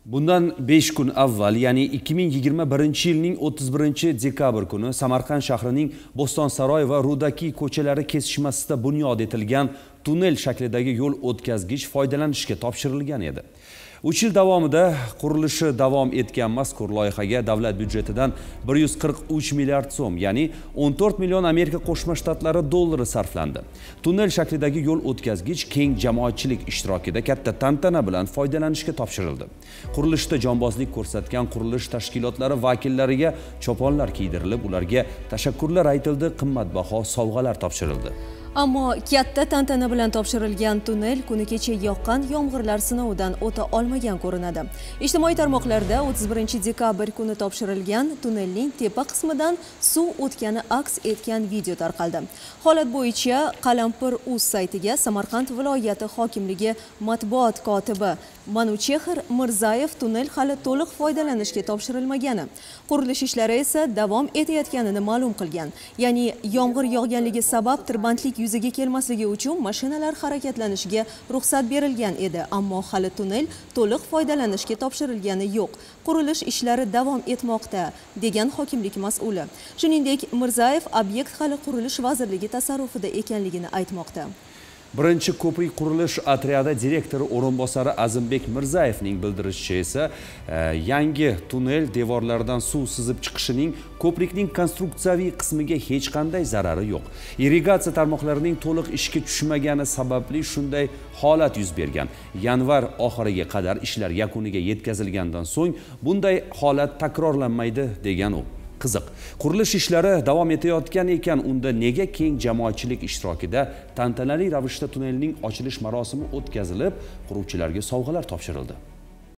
Bundan 5 kun avval, ya'ni 2021-yilning 31-dekabr kuni Samarqand shahrining Bo'stonsaroy va Rudaki ko'chalari kesishmasida bunyod etilgan tunnel shaklidagi yo'l o'tkazgich foydalanishga topshirilgan edi. 3 yil davomida qurilishi davom etgan mazkur loyihaga davlat byudjetidan 143 milliard so'm, ya'ni 14 million Amerika Qo'shma Shtatlari dollari sarflandi. Tunnel shaklidagi yo'l o'tkazgich keng jamoatchilik ishtirokida katta tantana bilan foydalanishga topshirildi. Qurilishda jonbozlik ko'rsatgan qurilish tashkilotlari vakillariga choponlar kiydirilib, ularga tashakkurlar aytildi, qimmatbaho sovg'alar topshirildi. Ammo katta tantana bilan topshirilgan tunnel kuni kecha yoqqan yomg'irlar sinovidan o'ta olmagan ko'rinadi. Ijtimoiy tarmoqlarda 31-dekabr kuni topshirilgan tunnelning tepa qismidan suv o'tgani aks etgan video tarqaldi. Holat bo'yicha Qalampir.uz saytiga Samarqand viloyati hokimligi matbuot kotibi Manuchexir Mirzayev tunnel hali to'liq foydalanishga topshirilmagani, qurilish ishlari esa davom etayotganini ma'lum qilgan. Ya'ni yomg'ir yog'ganligi sabab tirbandlik yuzaga kelmasligi uchun mashinalar harakatlanishiga ruxsat berilgan edi, ammo hali tunnel to'liq foydalanishga topshirilgani yo'q. Qurilish ishlari davom etmoqda, degan hokimlik mas'uli. Shuningdek, Mirzayev obyekt hali qurilish vazirligi tasarrufida ekanligini aytmoqda. Birinchi ko'prik qurilish otryadi direktori o'rinbosari Azimbek Mirzayevning bildirishicha esa, yangi tunnel devorlaridan suv sizib chiqishining ko'prikning konstruksiyaviy qismiga hech qanday zarari yo'q. Irrigatsiya tarmoqlarining to'liq ishga tushmagani sababli shunday holat yuz bergan. Yanvar oxiriga qadar ishlar yakuniga yetkazilgandan so'ng bunday holat takrorlanmaydi, degan u. Qiziq, qurilish ishlari davom etayotgan ekan, unda nega keng jamoatchilik ishtirokida tantanali ravishda tunnelning ochilish marosimi o'tkazilib, quruvchilarga sovg'alar topshirildi?